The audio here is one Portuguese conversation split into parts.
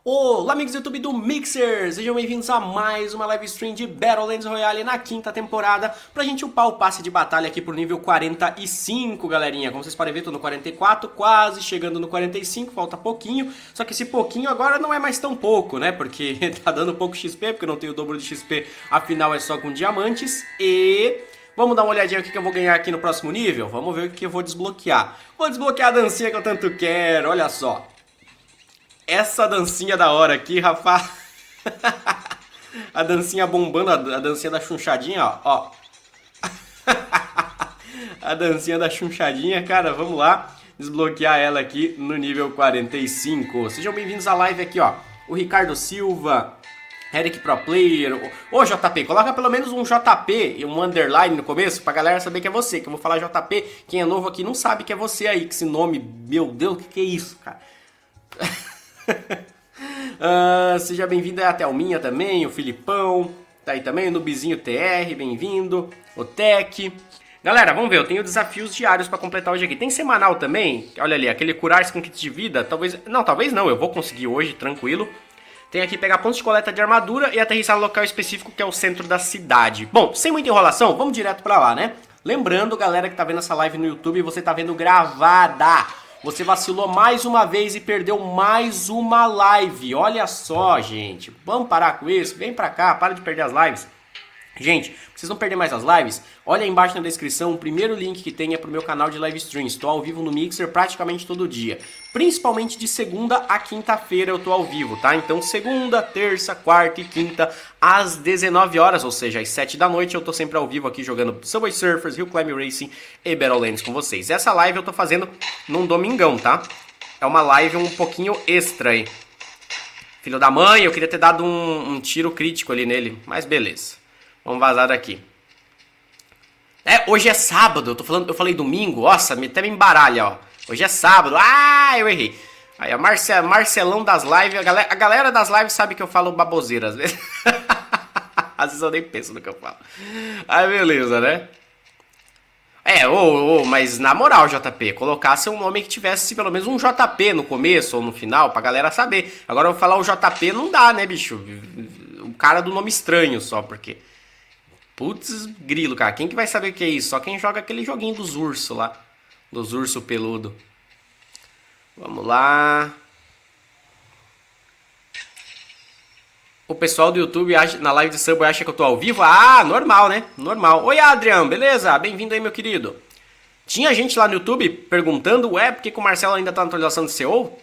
Olá amigos do YouTube do Mixer, sejam bem-vindos a mais uma live stream de Battlelands Royale na quinta temporada pra gente upar o passe de batalha aqui pro nível 45, galerinha. Como vocês podem ver, tô no 44, quase chegando no 45, falta pouquinho. Só que esse pouquinho agora não é mais tão pouco, né? Porque tá dando pouco XP, porque eu não tenho o dobro de XP, afinal é só com diamantes. E vamos dar uma olhadinha no que eu vou ganhar aqui no próximo nível? Vamos ver o que eu vou desbloquear. Vou desbloquear a dancinha que eu tanto quero, olha só. Essa dancinha da hora aqui, rapaz. A dancinha bombando, a dancinha da chunchadinha, ó. A dancinha da chunchadinha, cara, vamos lá desbloquear ela aqui no nível 45. Sejam bem-vindos à live aqui, ó. O Ricardo Silva, Eric Pro Player. Ô JP, coloca pelo menos um JP e um underline no começo pra galera saber que é você. Que eu vou falar JP, quem é novo aqui não sabe que é você aí. Que esse nome, meu Deus, o que é isso, cara? Seja bem-vindo a Thelminha também, o Filipão, tá aí também, o Nubizinho TR, bem-vindo, o Tech. Galera, vamos ver, eu tenho desafios diários pra completar hoje aqui. Tem semanal também, olha ali, aquele curar-se com kit de vida, talvez não, eu vou conseguir hoje, tranquilo. Tem aqui pegar pontos de coleta de armadura e aterrissar no local específico que é o centro da cidade. Bom, sem muita enrolação, vamos direto pra lá, né? Lembrando, galera que tá vendo essa live no YouTube, você tá vendo gravada. Você vacilou mais uma vez e perdeu mais uma live. Olha só, gente. Vamos parar com isso? Vem pra cá, para de perder as lives. Gente, pra vocês não perderem mais as lives, olha aí embaixo na descrição, o primeiro link que tem é pro meu canal de live stream. Estou ao vivo no Mixer praticamente todo dia. Principalmente de segunda a quinta-feira eu tô ao vivo, tá? Então segunda, terça, quarta e quinta às 19 horas, ou seja, às 7 da noite eu tô sempre ao vivo aqui jogando Subway Surfers, Hill Climb Racing e Battlelands com vocês. Essa live eu tô fazendo num domingão, tá? É uma live um pouquinho extra aí. Filho da mãe, eu queria ter dado um tiro crítico ali nele, mas beleza. Vamos vazar daqui. Hoje é sábado, eu falei domingo, nossa, até me embaralha, ó. Hoje é sábado, eu errei. Aí a Marcelão das lives, a galera das lives sabe que eu falo baboseira às vezes. Às vezes eu nem penso no que eu falo. Aí beleza, né? Mas na moral, JP, colocasse um nome que tivesse pelo menos um JP no começo ou no final, pra galera saber. Agora eu vou falar o JP, não dá, né, bicho? O cara do nome estranho só, porque... Putz, grilo, cara. Quem que vai saber o que é isso? Só quem joga aquele joguinho dos ursos lá. Dos ursos peludo. Vamos lá. O pessoal do YouTube na live de Subway acha que eu tô ao vivo? Ah, normal, né? Normal. Oi, Adriano. Beleza? Bem-vindo aí, meu querido. Tinha gente lá no YouTube perguntando, por que o Marcelo ainda tá na atualização de CO?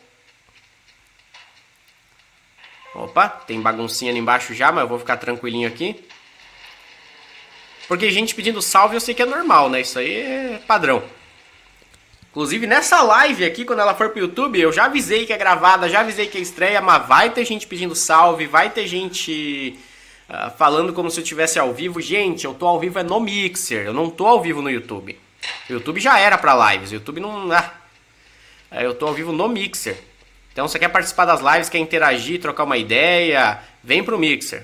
Opa, tem baguncinha ali embaixo já, mas eu vou ficar tranquilinho aqui. Porque gente pedindo salve eu sei que é normal, né? Isso aí é padrão. Inclusive nessa live aqui, quando ela for pro YouTube, eu já avisei que é gravada, já avisei que é estreia, mas vai ter gente pedindo salve, vai ter gente falando como se eu estivesse ao vivo. Gente, eu tô ao vivo no Mixer, eu não tô ao vivo no YouTube. O YouTube já era pra lives, o YouTube não... eu tô ao vivo no Mixer. Então se você quer participar das lives, quer interagir, trocar uma ideia, vem pro Mixer.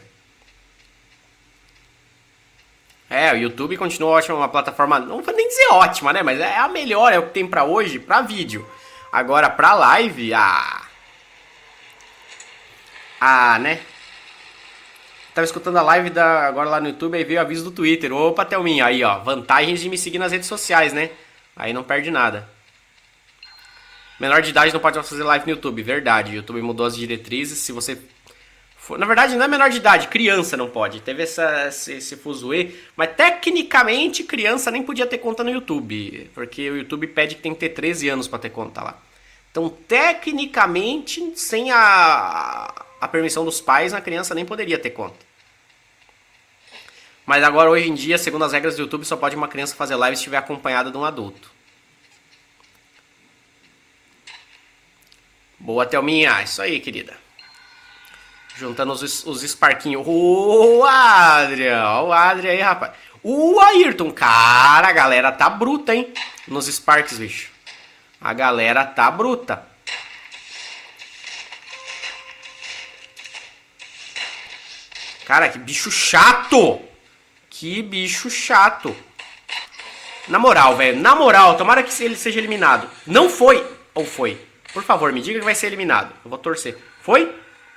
O YouTube continua ótima, uma plataforma, não vou nem dizer ótima, né? Mas é a melhor, é o que tem pra hoje, pra vídeo. Agora, pra live, né? Tava escutando a live agora lá no YouTube, aí veio o aviso do Twitter. Opa, Thelminha, aí ó, vantagens de me seguir nas redes sociais, né? Aí não perde nada. Menor de idade não pode fazer live no YouTube, verdade. O YouTube mudou as diretrizes, se você... Na verdade, não é menor de idade, criança não pode. Teve esse fuzuê, mas tecnicamente criança nem podia ter conta no YouTube, porque o YouTube pede que tem que ter 13 anos para ter conta lá. Então, tecnicamente, sem a permissão dos pais, a criança nem poderia ter conta. Mas agora, hoje em dia, segundo as regras do YouTube, só pode uma criança fazer live se estiver acompanhada de um adulto. Boa, Thelminha, isso aí, querida. Juntando os Sparkinhos. Ô, Adrian. Ó o Adrian aí, rapaz. O Ayrton. Cara, a galera tá bruta, hein? Nos Sparks, bicho. A galera tá bruta. Cara, que bicho chato. Que bicho chato. Na moral, velho. Na moral, tomara que ele seja eliminado. Não foi. Ou foi? Por favor, me diga que vai ser eliminado. Eu vou torcer. Foi?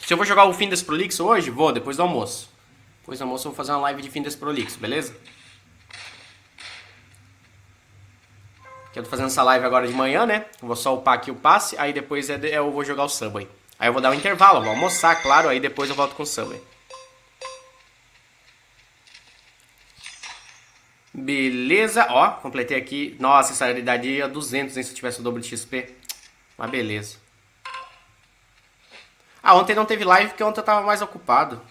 Se eu vou jogar o Fim desse Prolixo hoje, vou, depois do almoço. Depois do almoço eu vou fazer uma live de Fim desse Prolixo, beleza? Que eu tô fazendo essa live agora de manhã, né? Eu vou só upar aqui o passe, aí depois eu vou jogar o Subway. Aí eu vou dar um intervalo, vou almoçar, claro, aí depois eu volto com o Subway. Beleza, ó, completei aqui. Nossa, essa realidade ia 200, hein, se eu tivesse o dobro de XP. Mas beleza. Ah, ontem não teve live porque ontem eu tava mais ocupado.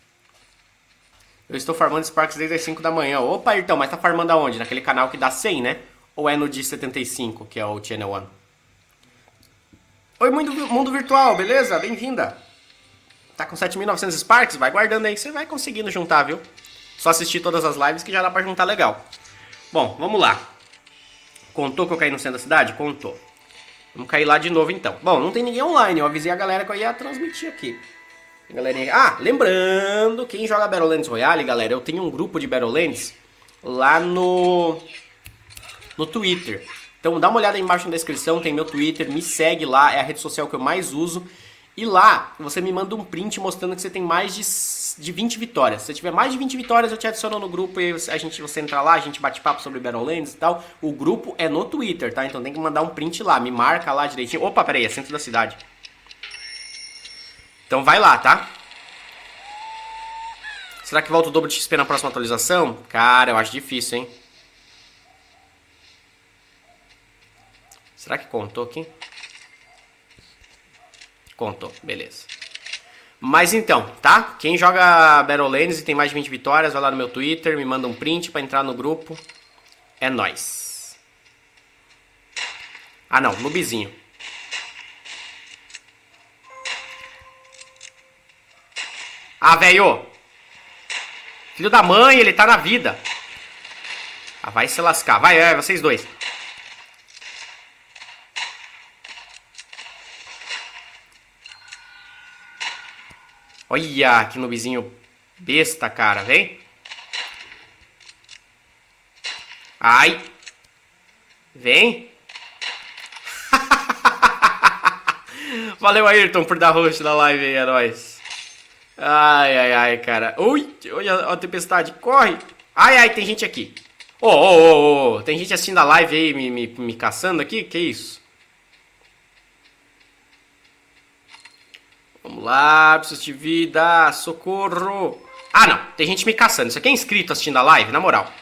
Eu estou farmando Sparks desde as 5 da manhã. Opa, Ayrton, mas tá farmando aonde? Naquele canal que dá 100, né? Ou é no de 75, que é o Channel 1? Oi, mundo virtual, beleza? Bem-vinda. Tá com 7.900 Sparks? Vai guardando aí, você vai conseguindo juntar, viu? Só assistir todas as lives que já dá pra juntar legal. Bom, vamos lá. Contou que eu caí no centro da cidade? Contou. Vamos cair lá de novo então. Bom, não tem ninguém online, eu avisei a galera que eu ia transmitir aqui. Galerinha... Ah, lembrando, quem joga Battlelands Royale, galera, eu tenho um grupo de Battlelands lá no Twitter. Então dá uma olhada aí embaixo na descrição, tem meu Twitter, me segue lá, é a rede social que eu mais uso. E lá, você me manda um print mostrando que você tem mais de 20 vitórias. Se você tiver mais de 20 vitórias, eu te adiciono no grupo e você entra lá, a gente bate papo sobre Battlelands e tal. O grupo é no Twitter, tá? Então tem que mandar um print lá, me marca lá direitinho. Opa, peraí, é centro da cidade. Então vai lá, tá? Será que volta o dobro de XP na próxima atualização? Cara, eu acho difícil, hein? Será que contou aqui? Contou, beleza. Mas então, tá? Quem joga Battlelands e tem mais de 20 vitórias, vai lá no meu Twitter, me manda um print pra entrar no grupo. É nóis. Ah não, noobzinho. Ah, velho! Filho da mãe, ele tá na vida. Ah, vai se lascar. Vai, vocês dois. Olha que noobzinho besta, cara. Vem. Ai. Vem. Valeu, Ayrton, por dar host na live aí, é nóis. Ai, cara. Ui, olha a tempestade. Corre. Ai, tem gente aqui. Tem gente assistindo a live aí, me caçando aqui? Que isso? Vamos lá, preciso de vida, socorro. Ah, não, tem gente me caçando. Isso aqui é inscrito assistindo a live, na moral.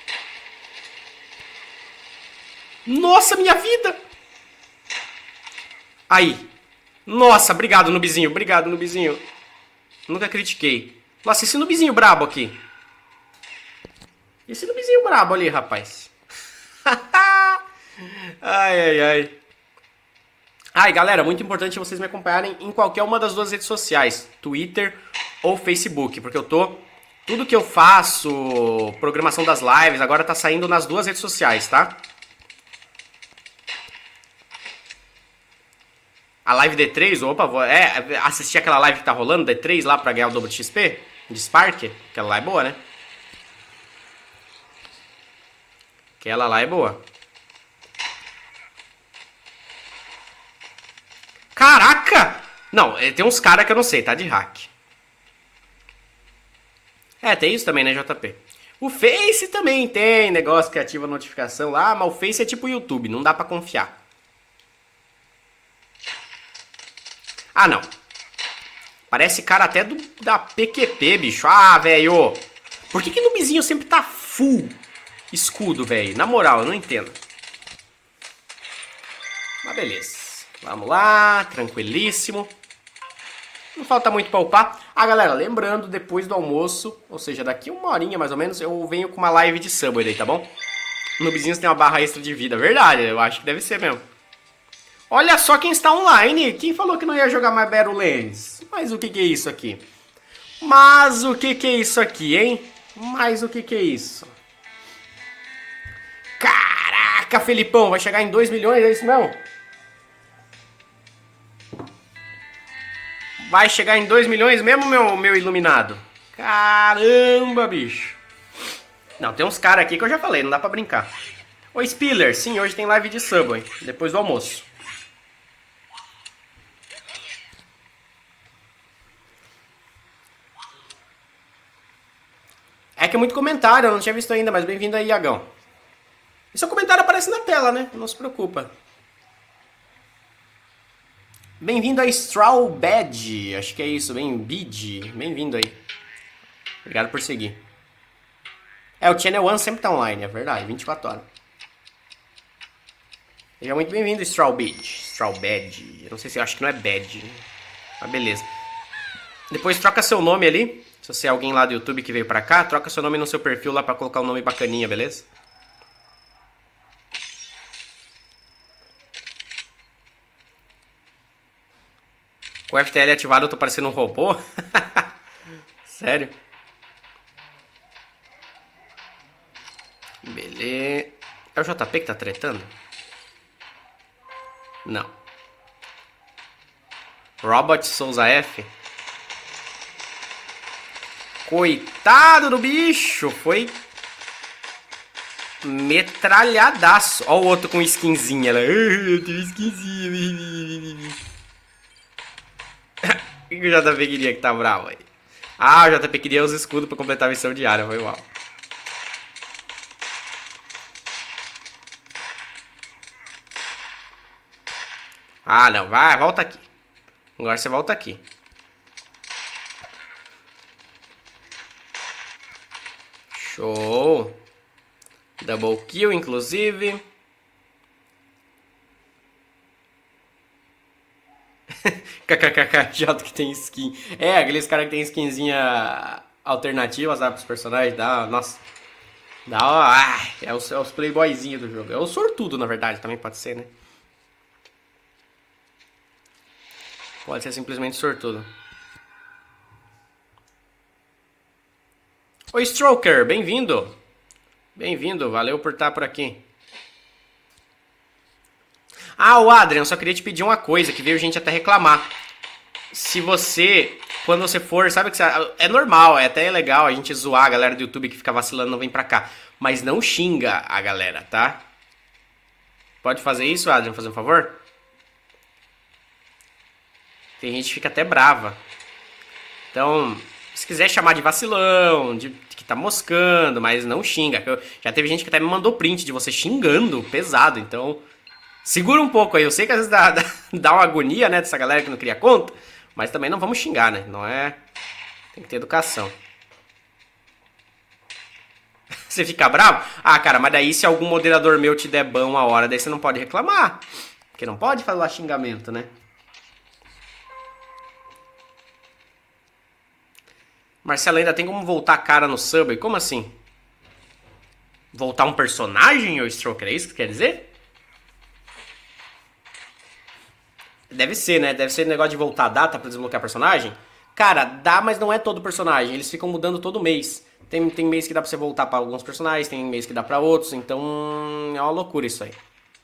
Nossa, minha vida. Aí. Nossa, obrigado, noobzinho, obrigado, noobzinho. Nunca critiquei. Nossa, esse noobzinho brabo aqui. Esse noobzinho brabo ali, rapaz. Ai. Ai, galera, muito importante vocês me acompanharem em qualquer uma das duas redes sociais, Twitter ou Facebook, porque tudo que eu faço, programação das lives, agora tá saindo nas duas redes sociais, tá? A live D3, opa, vou assistir aquela live que tá rolando, D3 lá pra ganhar o dobro de XP, de Spark, aquela lá é boa, né? Aquela lá é boa. Caraca! Não, tem uns caras que eu não sei, tá de hack. Tem isso também, né, JP? O Face também tem negócio que ativa a notificação lá, mas o Face é tipo o YouTube, não dá pra confiar. Ah, não. Parece cara até da PQP, bicho. Ah, velho. Por que no noobzinho sempre tá full escudo, velho? Na moral, eu não entendo. Mas beleza. Vamos lá, tranquilíssimo. Não falta muito pra upar. Ah, galera, lembrando, depois do almoço, ou seja, daqui uma horinha mais ou menos, eu venho com uma live de Subway aí, tá bom? Noobzinhos tem uma barra extra de vida. Verdade, eu acho que deve ser mesmo. Olha só quem está online. Quem falou que não ia jogar mais Battlelands? Mas o que é isso aqui? Mas o que é isso aqui, hein? Mas o que é isso? Caraca, Felipão, vai chegar em 2 milhões, é isso mesmo? Vai chegar em 2 milhões mesmo, meu iluminado? Caramba, bicho. Não, tem uns caras aqui que eu já falei, não dá pra brincar. Oi, Spiller, sim, hoje tem live de Subway, depois do almoço. É que é muito comentário, eu não tinha visto ainda, mas bem-vindo aí, Iagão. E seu comentário aparece na tela, né? Não se preocupa. Bem-vindo a Straw Bad, acho que é isso, bem-vindo aí. Obrigado por seguir. O Channel One sempre tá online, é verdade, 24 horas. Seja muito bem-vindo, Straw Bad. Eu não sei se eu acho que não é Bad, mas beleza. Depois troca seu nome ali. Se você é alguém lá do YouTube que veio pra cá, troca seu nome no seu perfil lá pra colocar um nome bacaninha, beleza? Com o FTL ativado eu tô parecendo um robô? Sério? Beleza. É o JP que tá tretando? Não. Robot Souza F. Coitado do bicho. Foi metralhadaço. Ó o outro com skinzinha. Eu tenho skinzinha. O que o JP queria que tá bravo aí? Ah, o JP queria os escudos pra completar a missão diária. Foi mal. Ah, não. Vai, volta aqui. Agora você volta aqui. Show. Double kill, inclusive. KKKK, Jota que tem skin. É, aqueles caras que tem skinzinha alternativa, sabe, pros personagens. Dá, nossa. Dá, é os playboyzinhos do jogo. É o sortudo, na verdade, também pode ser, né? Pode ser simplesmente sortudo. Oi, Stroker, bem-vindo. Bem-vindo, valeu por estar por aqui. Ah, o Adrian, só queria te pedir uma coisa, que veio gente até reclamar. Se você, quando você for, sabe que você, é normal, é até legal a gente zoar a galera do YouTube que fica vacilando, não vem pra cá. Mas não xinga a galera, tá? Pode fazer isso, Adrian, fazer um favor? Tem gente que fica até brava. Então, se quiser chamar de vacilão, de que tá moscando, mas não xinga. Já teve gente que até me mandou print de você xingando pesado, então segura um pouco aí. Eu sei que às vezes dá uma agonia, né, dessa galera que não cria conta, mas também não vamos xingar, né? Não é... Tem que ter educação. Você fica bravo? Ah, cara, mas daí se algum moderador meu te der ban uma hora, daí você não pode reclamar. Porque não pode falar xingamento, né? Marcelo, ainda tem como voltar a cara no Subway? Como assim? Voltar um personagem, ou Stroker? É isso que quer dizer? Deve ser, né? Deve ser negócio de voltar a data pra desbloquear personagem. Cara, dá, mas não é todo personagem. Eles ficam mudando todo mês. Tem mês que dá pra você voltar pra alguns personagens, tem mês que dá pra outros. Então, é uma loucura isso aí.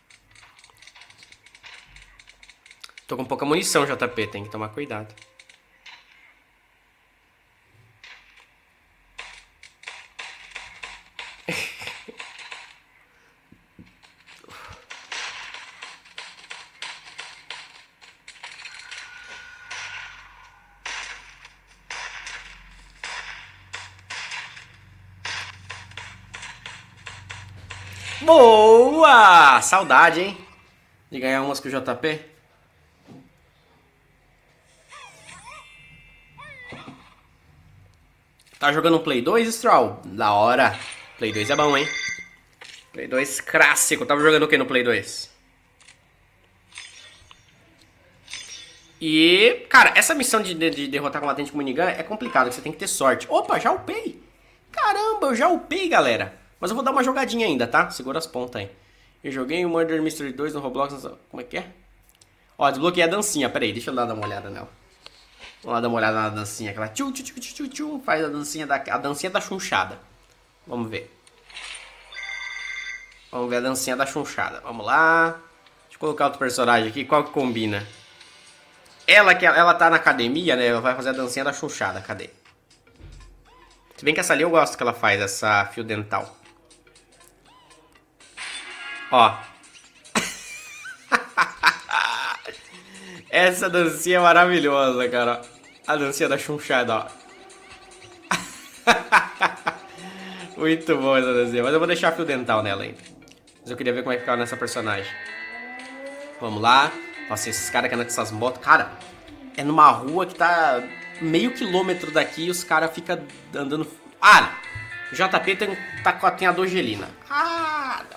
Tô com pouca munição, JP. Tem que tomar cuidado. Boa! Saudade, hein? De ganhar umas com o JP. Tá jogando um Play 2, Straw? Da hora. Play 2 é bom, hein? Play 2 clássico. Tava jogando o que no Play 2? E, cara, essa missão de derrotar combatente com minigun é complicada. Você tem que ter sorte. Opa, já upei. Caramba, eu já upei, galera. Mas eu vou dar uma jogadinha ainda, tá? Segura as pontas aí. Eu joguei o Murder Mystery 2 no Roblox. Como é que é? Ó, desbloqueei a dancinha. Pera aí, deixa eu dar uma olhada nela. Vamos lá dar uma olhada na dancinha. Aquela tchu, tchu, tchu, tchu, tchu, faz a dancinha da chunchada. Vamos ver. Vamos ver a dancinha da chunchada. Vamos lá. Deixa eu colocar outro personagem aqui. Qual que combina? Ela tá na academia, né? Ela vai fazer a dancinha da chunchada. Cadê? Se bem que essa ali eu gosto que ela faz, essa fio dental. Ó. Essa dancinha é maravilhosa, cara. A dancinha da chunchada, ó. Muito bom essa desenho. Mas eu vou deixar fio dental nela ainda. Mas eu queria ver como é que ficava nessa personagem. Vamos lá. Nossa, esses caras que andam com essas motos. Cara, é numa rua que tá meio quilômetro daqui e os caras ficam andando... Ah, não. O JP tem a Dogelina. Ah, não.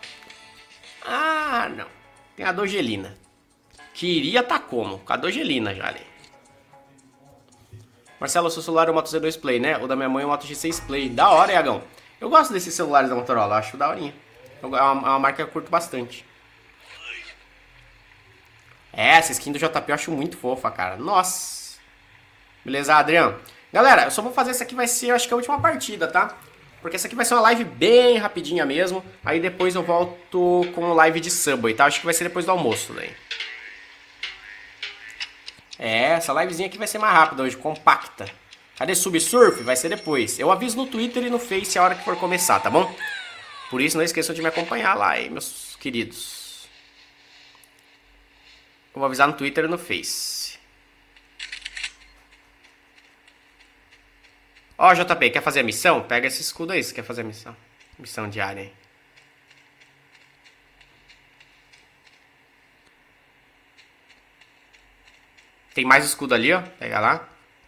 Ah, não. Tem a Dogelina. Queria tá como? Com a Dogelina já ali. Marcelo, o seu celular é o Moto Z2 Play, né? O da minha mãe é o Moto G6 Play. Da hora, Iagão. Eu gosto desses celulares da Motorola, acho daorinha. É uma marca que eu curto bastante. Essa skin do JP eu acho muito fofa, cara. Nossa. Beleza, Adriano? Galera, eu só vou fazer essa aqui, vai ser, eu acho que a última partida, tá? Porque essa aqui vai ser uma live bem rapidinha mesmo. Aí depois eu volto com live de Subway, tá? Acho que vai ser depois do almoço, daí. Essa livezinha aqui vai ser mais rápida hoje, compacta. Cadê Subsurf? Vai ser depois. Eu aviso no Twitter e no Face a hora que for começar, tá bom? Por isso não esqueçam de me acompanhar lá, hein, meus queridos. Eu vou avisar no Twitter e no Face. Ó, JP, quer fazer a missão? Pega esse escudo aí se quer fazer a missão. Missão diária aí. Tem mais escudo ali, ó. Pega lá.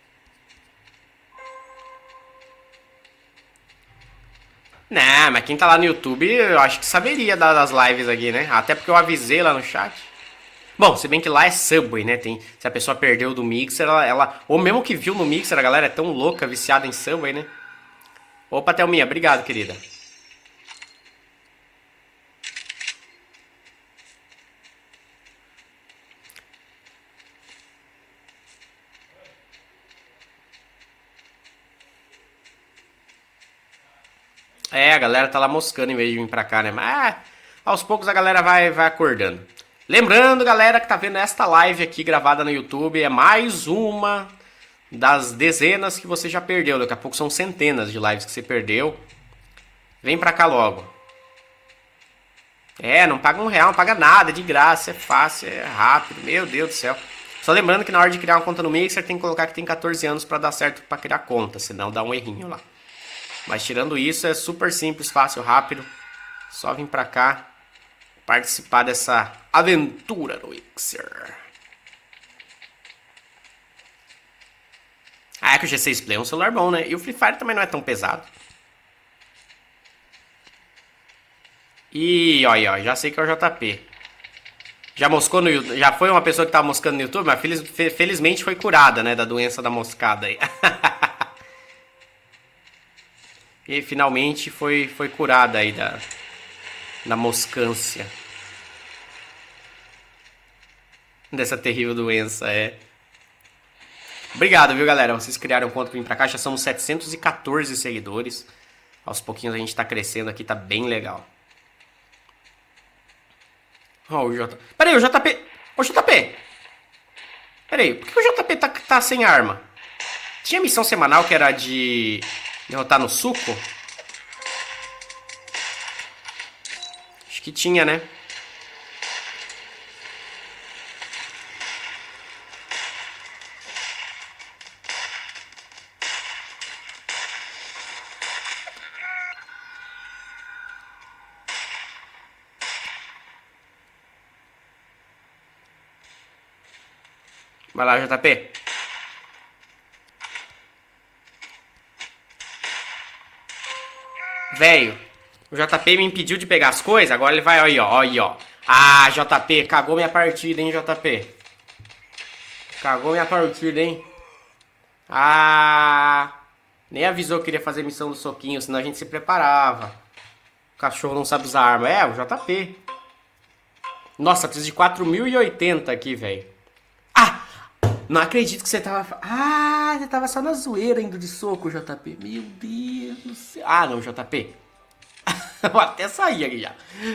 Não, mas quem tá lá no YouTube, eu acho que saberia das lives aqui, né? Até porque eu avisei lá no chat. Bom, se bem que lá é Subway, né? Se a pessoa perdeu do Mixer, ou mesmo que viu no Mixer, a galera é tão louca, viciada em Subway, né? Opa, Thelminha, obrigado, querida. É, a galera tá lá moscando em vez de vir pra cá, né? Mas aos poucos a galera vai acordando. Lembrando, galera, que tá vendo esta live aqui gravada no YouTube, é mais uma das dezenas que você já perdeu. Daqui a pouco são centenas de lives que você perdeu. Vem pra cá logo. É, não paga R$1, não paga nada, é de graça, é fácil, é rápido, meu Deus do céu. Só lembrando que na hora de criar uma conta no Mixer tem que colocar que tem 14 anos pra dar certo pra criar conta, senão dá um errinho lá. Mas tirando isso, é super simples, fácil, rápido. Só vir pra cá participar dessa aventura no Mixer. Ah, é que o G6 Play é um celular bom, né? E o Free Fire também não é tão pesado. E ó, já sei que é o JP. Já moscou no YouTube? Já foi uma pessoa que tava moscando no YouTube, mas felizmente foi curada, né? Da doença da moscada aí. E finalmente foi curada aí da moscância. Dessa terrível doença, é. Obrigado, viu, galera? Vocês criaram conta pra vir pra cá. Já somos 714 seguidores. Aos pouquinhos a gente tá crescendo aqui, tá bem legal. Ó, o J... Peraí, o JP... Ô, JP! Peraí, por que o JP tá sem arma? Tinha missão semanal que era de derrotar no suco? Acho que tinha, né? Vai lá, JP. Velho, o JP me impediu de pegar as coisas, agora ele vai aí, ó, aí, ó. Ah, JP, cagou minha partida, hein, JP. Cagou minha partida, hein. Ah, nem avisou que queria fazer missão do soquinho, senão a gente se preparava. O cachorro não sabe usar arma. É, o JP. Nossa, preciso de 4.080 aqui, velho. Ah, não acredito que você tava... Ah, você tava só na zoeira indo de soco, JP. Meu Deus do céu. Ah, não, JP. Eu até saí aqui já.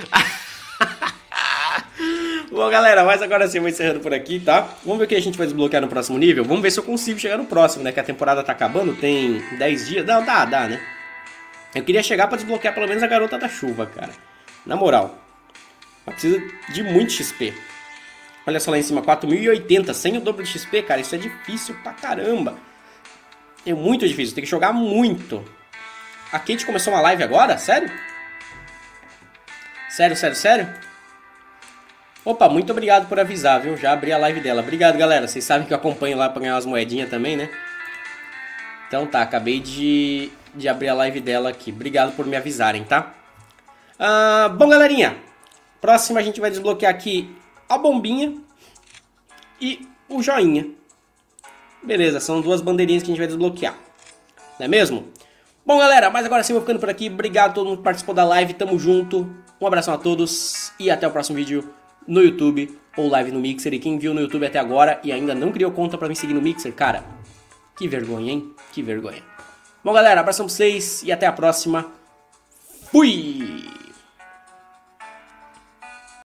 Bom, galera, mas agora sim, vou encerrando por aqui, tá? Vamos ver o que a gente vai desbloquear no próximo nível. Vamos ver se eu consigo chegar no próximo, né? Que a temporada tá acabando, tem 10 dias. Não, dá, né? Eu queria chegar pra desbloquear pelo menos a Garota da Chuva, cara. Na moral. Ela precisa de muito XP. Olha só lá em cima, 4.080, sem o dobro de XP, cara. Isso é difícil pra caramba. É muito difícil, tem que jogar muito. A Kate começou uma live agora? Sério? Sério? Opa, muito obrigado por avisar, viu? Já abri a live dela. Obrigado, galera. Vocês sabem que eu acompanho lá pra ganhar umas moedinhas também, né? Então tá, acabei de abrir a live dela aqui. Obrigado por me avisarem, tá? Bom, galerinha. Próxima a gente vai desbloquear aqui a bombinha e o joinha. Beleza, são duas bandeirinhas que a gente vai desbloquear. Não é mesmo? Bom, galera, mas agora sim eu vou ficando por aqui. Obrigado a todo mundo que participou da live. Tamo junto. Um abração a todos e até o próximo vídeo no YouTube ou live no Mixer. E quem viu no YouTube até agora e ainda não criou conta pra me seguir no Mixer, cara, que vergonha, hein? Que vergonha. Bom, galera, abração pra vocês e até a próxima. Fui!